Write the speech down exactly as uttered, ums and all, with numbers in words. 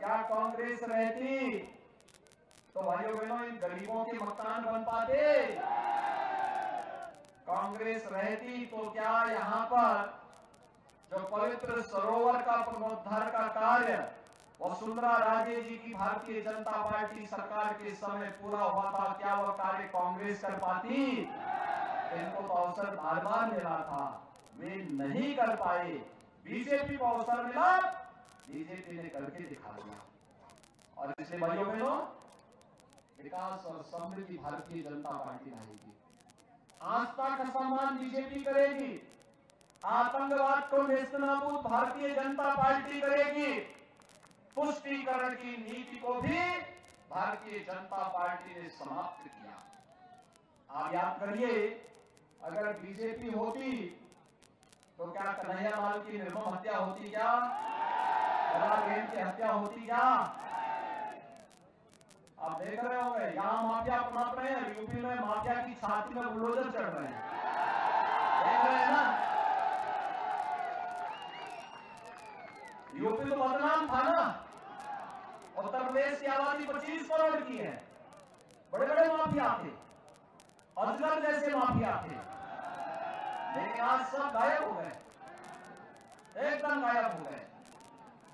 क्या कांग्रेस रहती तो भाइयों बहनों इन गरीबों के मकान बन पाते? कांग्रेस रहती तो क्या यहाँ पर जो पवित्र सरोवर का पुनरुद्धार का कार्य वसुंधरा राजे जी की भारतीय जनता पार्टी सरकार के समय पूरा हुआ था, क्या वह कार्य कांग्रेस कर पाती? इनको तो अवसर बार बार मिला था, वे नहीं कर पाए। बीजेपी को अवसर मिला, बीजेपी ने करके दिखा दिया। और इसलिए भाइयों बहनों विकास और समृद्धि भारतीय जनता पार्टी लाएगी। आस्था का सम्मान बीजेपी करेगी, आतंकवाद को नेस्तनाबूद भारतीय जनता पार्टी करेगी, पुष्टिकरण की नीति को भी भारतीय जनता पार्टी ने समाप्त किया। आप याद करिए, अगर बीजेपी होती तो क्या कन्हैयालाल की निर्मम हत्या होती? क्या बहन की हत्या होती? क्या आप देख रहे होंगे यहां माफिया पनप रहे हैं, यूपी में माफिया की छाती में बुलडोजर चढ़ रहे हैं, देख रहे हैं ना? यूपी तो बदनाम था ना, उत्तर प्रदेश की आबादी पच्चीस करोड़ की है, बड़े बड़े माफिया थे, अजगर जैसे माफिया थे, लेकिन आज सब गायब हो गए, एकदम गायब हो गए।